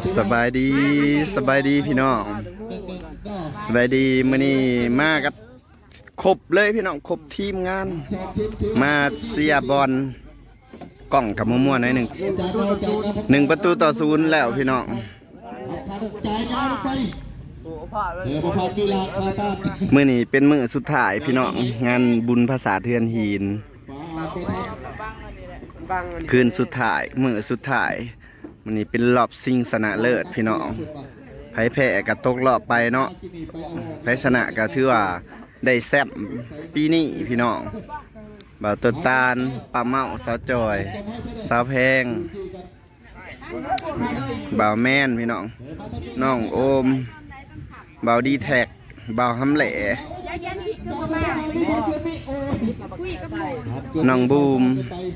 สบายดีพี่น้องสบายดีมื้อนี้มากับครบเลยพี่น้องครบทีมงานมาเสียบอลกล่องกับมั่วๆหน่อย1 ประตูต่อ 0แล้วพี่น้องมื้อนี้เป็นมื้อสุดท้ายพี่น้องงานบุญภาษาเทือนหินคืนสุดท้ายมื้อสุดท้ายมันนี้เป็นรอบชิงชนะเลิศพี่น้องไผแพ้ก็ตกรอบไปเนาะไผชนะก็ถือว่าได้แซ่บปีนี้พี่น้องบ่าวต้นตาลป้าเมาสาวจอยสาวแพงบ่าวแม่นพี่น้องน้องโอมบ่าวดีแท็กบ่าวหำแหล่น้องบูม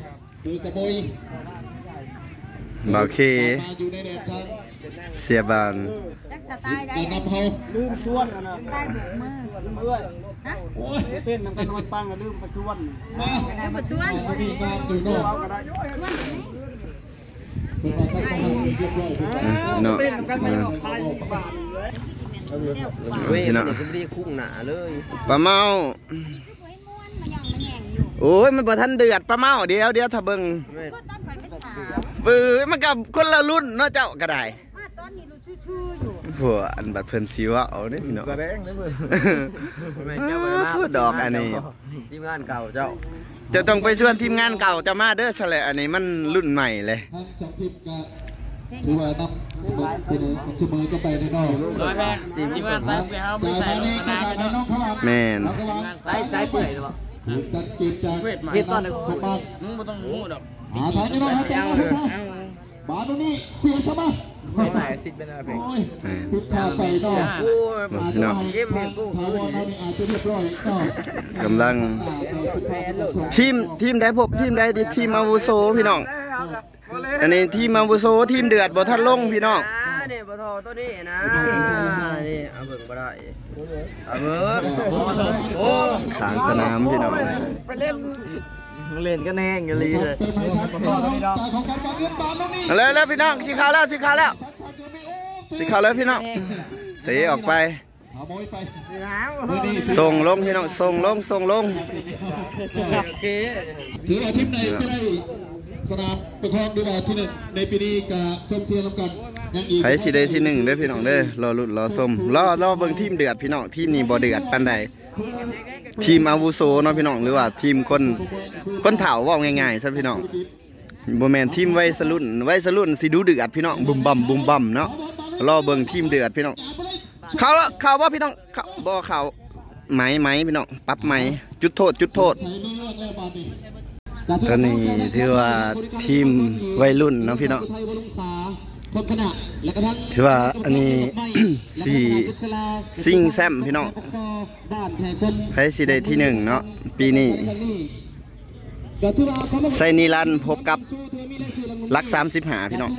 บ่าวเคเสียบานลืมส่วนนะได้บุกมือเมื่อยนะโอ้ยเต้นมันเป็นวันปังลืมประส่วนประส่วนเนาะเต้นกันไม่ออกไปเฮ้ยเนาะดีคุ้งหนาเลยปลาเมาโอ้ยมันบ่ทันเดือดปลาเมาเดี๋ยวถ้าเบิ่งมันกับคนละรุ่นเนาะเจ้าก็ได้ตอนนี้เราชื่ออยู่ผัวอันบัดเพิ่นสิว่าเอาเนี่ยพี่น้องแสดงเลยเพิ่นทั่วดอกอันนี้ทีมงานเก่าเจ้าจะต้องไปชวนทีมงานเก่าจะมาเด้อซะแหละอันนี้มันรุ่นใหม่เลยคือว่านับเสมอก็ไปได้นอกทีมงานสายเปลือยเขาไม่ใส่ลงสนามเลยเนาะแม่นสายเปื่อยหรือเปล่าเก็บจากเฮ็ดตอนไหนกูไม่ต้องงูดอกหาทางจะน้องหาแจ้งเลยบาตรงนี้เสียเข้ามาไม่ไหนสิเป็นอะไรทุกข้าไปนอกโอ้ยเนาะเกมเห็นกูถาวรนี่อาจจะเรียบร้อยกำลังทีมได้พบทีมได้ทีมอาวุโสพี่น้องอันนี้ทีมอาวุโสทีมเดือดบ่ทันลงพี่น้องนี่บ่ทอตัวนี้นะนี่เอาเบิ่งบ่ได้เอาเบิ่งโอ้ขางสนามพี่น้องไปเล่นกันแห้งกันเลยแล้วพี่น้องสีขาวแล้วพี่น้องเตะออกไปส่งลงพี่น้องส่งลงถือว่าทีมไหนจะได้สนามประคองดูว่าที่หนึ่งในปีนี้กับส้มเชียร์ลำกันใครสิได้ที่1เด้อพี่น้องเด้อรอลุ้นรอส้มรอเบิ่งทีมเดือดพี่น้องทีมนี้บ่เดือดปานใดทีมอาวุโสเนาะพี่น้องหรือว่าทีมคนเฒ่าว่าง่ายๆซะพี่น้องบ่แม่นทีมวัยรุ่นสิดูเดือดพี่น้องบุ่มบ่มเนาะรอเบิ่งทีมเดือดพี่น้องเข้าบ่พี่น้องบ่เข้าไหมพี่น้องปรับไหมจุดโทษตอนนี้ถือว่าทีมวัยรุ่นเนาะพี่น้องถือว่าอันนี้ซิงแซมพี่น้องไพ่สีได้ที่1เนาะปีนี้ไซนิรันพบกับลัก35พี่น้อง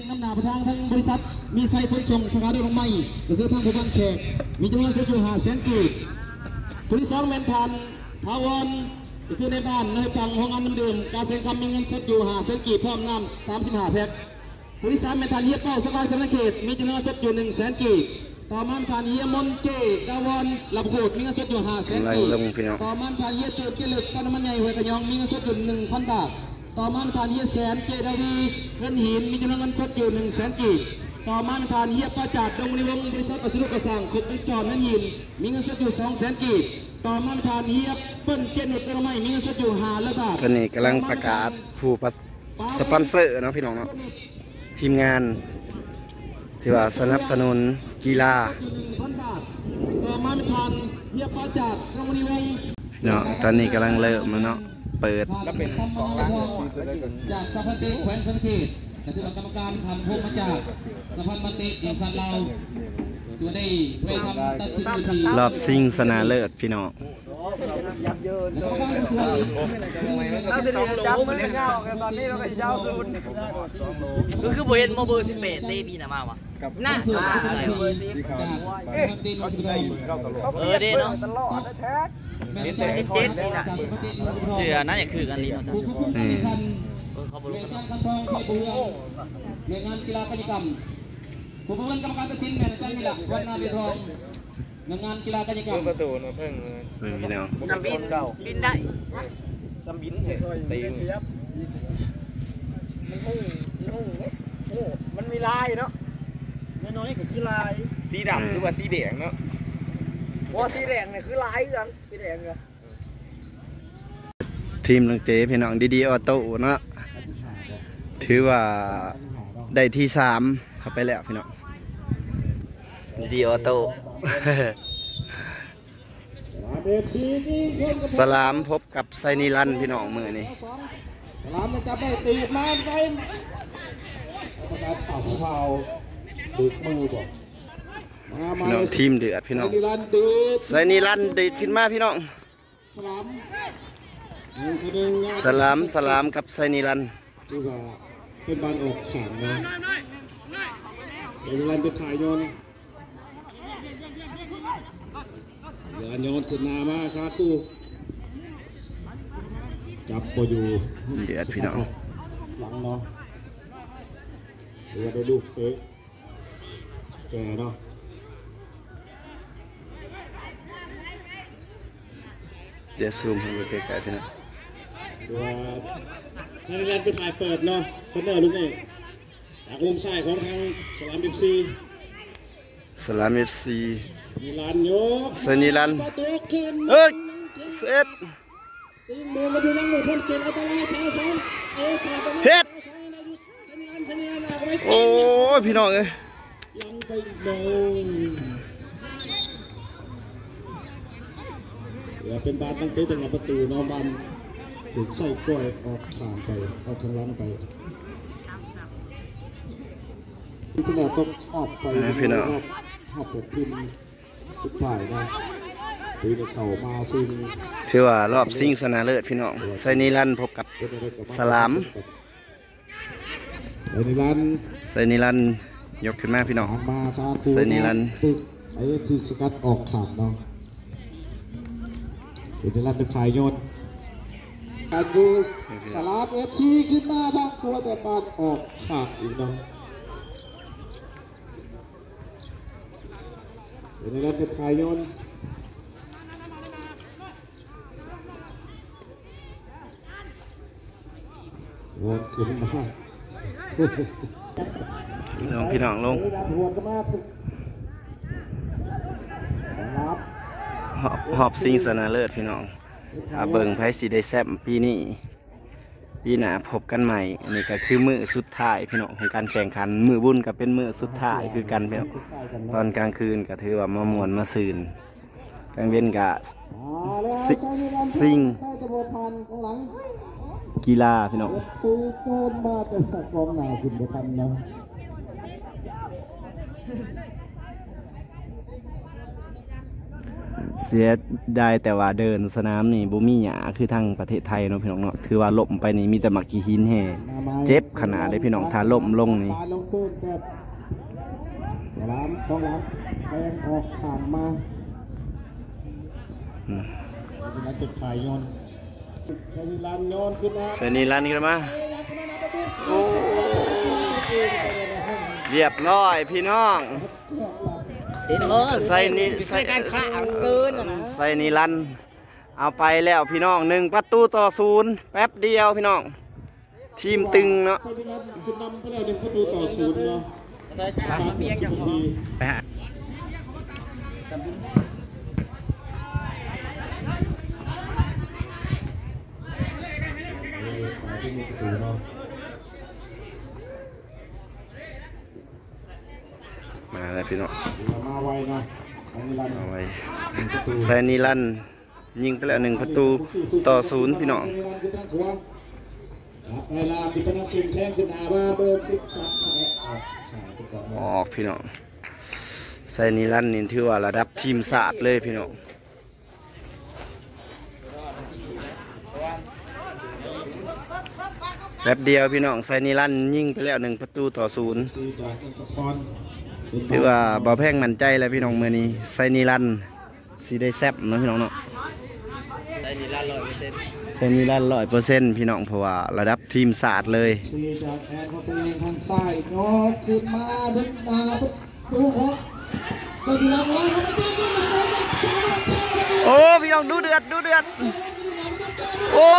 มีไซต์ส่งสกัดด้วยลงไม้ก็คือทางผู้บังแขกมีจำนวนอยู่500,000กีบผู้ที่2เมนทันทาวอนก็คือในบ้านในจังห้องอันดื่มการเซ็นคำมีเงินสดอยู่500,000กีบพร้อมน้ำ35แพ็คผู้ที่3เมนทันเฮียเก้าสกัดสนักเขตมีจำนวนสดอยู่100,000กีบต่อมันทานเฮียมนเจดาวอนลำโขดมีเงินสดอยู่500,000กีบต่อมันทานเฮียเติมเกลือกันมันใหญ่หัวกระยองมีเงินสดอยู่1,000 บาทต่อมันทานเฮียแสนเจดาวีเงินหินมีจำนวนเงินสดอยู่100,000 กีบต่อมันทานเฮียประจักษ์ดงนิวงบริษัทกสิกรกระสังครบวงจรเงินหินมีเงินสดอยู่200,000 กีบต่อมันทานเฮียเปิ้ลเจนุดเป็นไม่มีเงินสดอยู่500 บาทตอนนี้กำลังประกาศผู้สปอนเซอร์เนาะพี่น้องเนาะทีมงานที่ว่าสนับสนุนกีฬาต่อมันทานเฮียประจักษ์ดงนิวงเนาะตอนนี้กำลังเริ่มเนาะเปิดก็เป็นของร้านจากสะพานเตะแขวงสังเกตจะถือกรรมการทำพวกมาจากสะพานมาเตะอย่างสันเราตัวได้ไปทำตัดสินทีรอบชิงชนะเลิศพี่น้องเราจะจับมันเงาตอนนี้เราก็เจ้าสุดก็คือบ่เห็นโมเบอร์18ตีปีน่ะมาวะน่าอะไรเบอร์10เด้เนาะตลอดแท้เป็น17นี่น่ะเสือน่าจะคือกันนี่เนาะเขาบ่รู้กันงานกีฬากิจกรรมผู้บริหารกรรมการตัดสินแม่นใจนี่ล่ะวันนาเบียทองงานกีฬากายกรรมประตูนะเพิ่งพี่น้องน้ำบินบินได้ซ้ำบินเฉยตีมันมีลายเนาะน้อยๆก็คือลายสีดำหรือว่าสีแดงเนาะว่าสีแดงเนี่ยคือลายกันสีแดงเหรอทีมน้องเจพี่น้องดีๆออโต้เนาะถือว่าได้ที่3เข้าไปแล้วพี่น้องดีออโต้ สลามพบกับไซนิรันพี่น้องมือนี่สลามจะจับได้ตีมาไปประกาศเป่าเป่าดึกมือบอกพี่น้องทีมเดือดพี่น้องไซนิรันดีดขึ้นมาพี่น้องสลามกับไซนิรันดูว่าเป็นบานออกขางนะไซนิรันเป็นถ่ายยนเดี๋ยวโยนขึ้นมามาคาตู้จับพออยู่เดือดพี่น้องหลังเนาะเดี๋ยวได้ลูกเตะแกเนาะเดี๋ยวซูมให้ดูใกล้ๆพี่น้องตัวไซนิรันเป็นถ่ายเปิดเนาะคนเดินลูกนี่จากมุมซ้ายของทางสลามบิ๊กซีสลามFC นิรันยกไซนิรันเฮ้ยเสร็จตีนมือมาดูนักมวยพ้นเกณฑ์อันตรายท้าซ้อนขาดไปเฮ็ดไซนิรันเอาไว้โอ้ยพี่น้องเอ้ยยังไปโดนเดี๋ยวเป็นบานตั้งเตะตั้งแต่ประตูน้องบันถึงใส่กล้วยออกข้างไปเอาทางหลังไปที่ขนาดต้องออกไปถ้าเปิดขึ้นสุดท้ายนะตีในเข่ามาซึ่งถือว่ารอบชิงชนะเลิศพี่น้องไซนิรันพบกับสลามไซนิรันไซนิรันยกขึ้นมาพี่น้องมาคาไซนิรันตึกไอ้ที่สกัดออกขาดเนาะไซนิรันเป็นชายยนต์การดูสลามFCขึ้นหน้าทางครัวแต่บานออกขาดอีกเนาะไซนิรันเป็นชายยนต์วนขึ้นมาพี่น้องลงหัวกันมาสลับหอบซิงชนะเลิศพี่น้องเบิ่งไพ่สีได้แซ่บปีนี้ปีหน้าพบกันใหม่อันนี้ก็คือมื้อสุดท้ายพี่น้องของการแข่งขันมื้อบุญก็เป็นมื้อสุดท้ายคือกันพี่น้องตอนกลางคืนก็ถือว่ามาม่วนมาซื่นกลางเว้นก็ซิงกีฬาพี่น้องซื้อโกนมาเป็นตะกองหนาขึ้นไปทันนะเสียได้แต่ว่าเดินสนามนี่บ่มีหยาคือทางประเทศไทยเนาะพี่น้องเนาะถือว่าล่มไปนี่มีแต่หมักขี้หินแห่เจ็บขนาดเลยพี่น้องถ้าล่มลงนี่ลงตื้นแบบสลามของหลังแทงออกขานมาเป็นนักจุดขายโยนชนิรันโยนขึ้นมาไซนิรันขึ้นมาเรียบร้อยพี่น้องไซการฆ่าเกินไซนิรันเอาไปแล้วพี่น้อง1-0แป๊บเดียวพี่น้องทีมตึงเนาะไซนิรันขึ้นนำไปแล้ว1-0เนาะไปฮะมาแล้วพี่น้องมาไวนะเอาไว้ไซนิรันยิงไปแล้ว1-0พี่น้องเวลาปิดนักชิงแข่งขึ้นมาว่าเบอร์ออกพี่น้องไซนิรันนี่ถือว่าระดับทีมศาสตร์เลยพี่น้องแป๊บเดียวพี่น้องไซนิรันยิงไปแล้ว1-0ถือว่าบ่แพงมั่นใจแล้วพี่น้องมื้อนี้ไซนิรันสิได้แซ่บเนาะพี่น้องเนาะไซนิรัน100% ซนิรัน100%พี่น้องเพราะว่าระดับทีมศาสตร์เลยสี่จากแอนของตัวเองทางซ้ายยกขึ้นมาดึงมาดูครับสวัสดีครับว่าเขาไม่ได้ที่ไหนเลยโอ้พี่น้องดูเดือดโอ้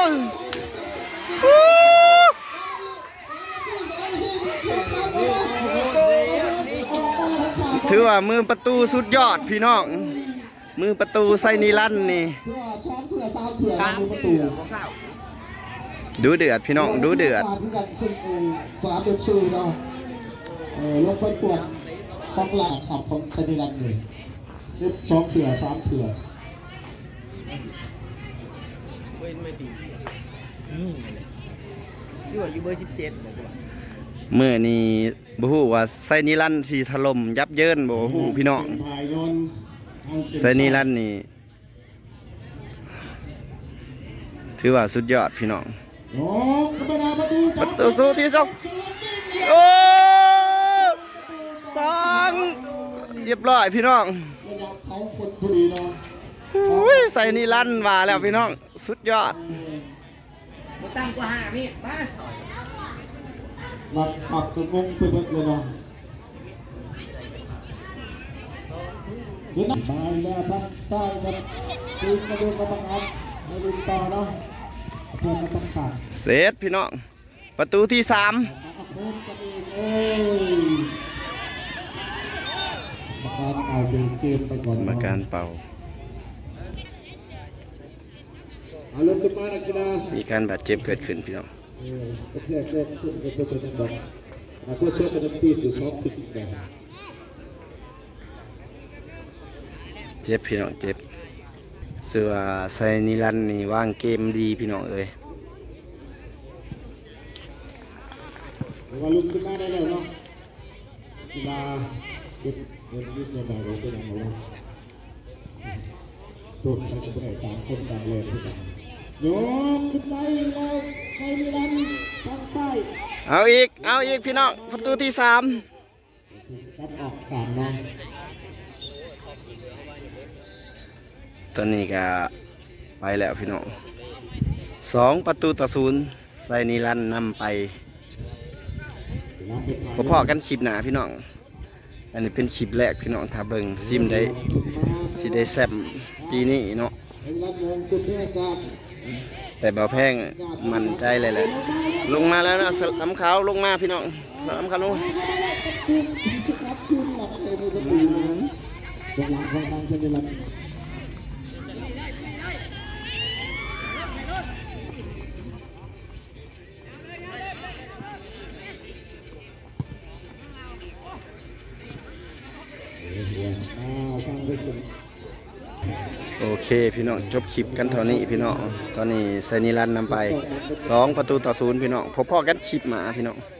ถือว่ามือประตูสุดยอดพี่น้องมือประตูไซนิรันนี่ดูเดือดพี่น้องดูเดือดฝาเป็นชื่อเนาะลงไปปวดฟองหลักขับของไซนิรันเลย2 เถื่อ 3 เถื่ออยู่เบอร์17 เมื่อนี้บ่ฮู้ว่าไซนิรันสิถล่มยับเยินบ่ฮู้พี่น้องไซนิรันนี่ถือว่าสุดยอดพี่น้องประตูสู้ที่2โอ้2เรียบร้อยพี่น้องอุ้ยไซนิรันว่าแล้วพี่น้องสุดยอดตั้งกว่า5พี่มานักขับจนงงไปหมดเลยเนาะมาแล้วทางซ้ายครับทีมมาดูกรรมการมาดูต่อเนาะเพื่อนมาต้องขาดเซตพี่น้องประตูที่3 เอาเกมไปก่อนมาการเป่ามีการบาดเจ็บเกิดขึ้นพี่น้องเจ็บพี่น้องเจ็บเสือไซนิรันนี่ว่างเกมดีพี่น้องเอ้ยว่าลุกขึ้นมาได้แล้วเนาะกีฬาเก็บเงินยืดเงินอะไรก็ได้แล้วตัวใครจะไปต่างคนต่างเลยทุกอย่างโยนขึ้นไปเลยไซนิรันทางซ้ายเอาอีกพี่น้องประตูที่3 ครับออก3นะตอนนี้ก็ไปแล้วพี่น้อง2-0ไซนิรันนำไปพอกันคลิปหนาพี่น้องอันนี้เป็นคลิปแรกพี่น้องถ้าเบิ่งซิมได้ที่ได้แซ่บปีนี้เนาะแต่บ่าวแพงมั่นใจเลยแหละลงมาแล้วนะน้ำขาวลงมาพี่น้องน้ำขาวลงโอเคพี่น้องจบคลิปกันเท่านี้พี่น้องตอนนี้ไซนิรันนำไป2-0พี่น้องพบกันคลิปมาพี่น้อง